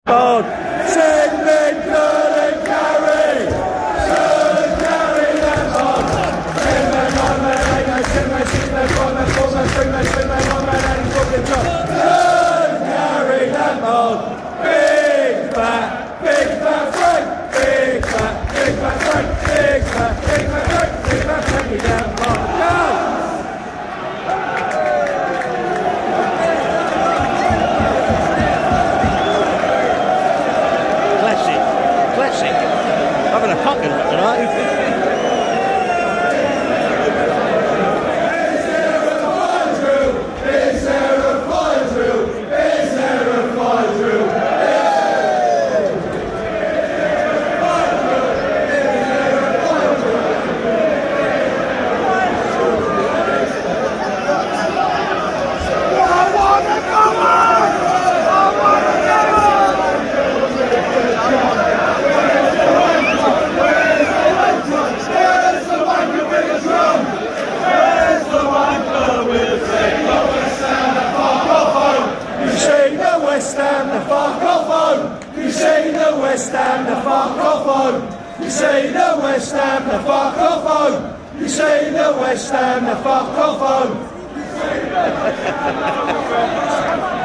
on. Sing, big, good and carry. Good, carry them on. Sing them on, sing them, sing them, on them, sing them on, and fucking drop. Good, carry them on. Big fat Frank. Big fat Frank. Big fat Frank. Big fat Frankie down on. Go! Classic. Having a pocket tonight. Is there a fire drill? Is there a fire drill? Is there a fire drill? West Ham, the fuck off home. You say the West Ham, the fuck off home. You say the West Ham, the fuck off home. You say the West Ham, the fuck off home.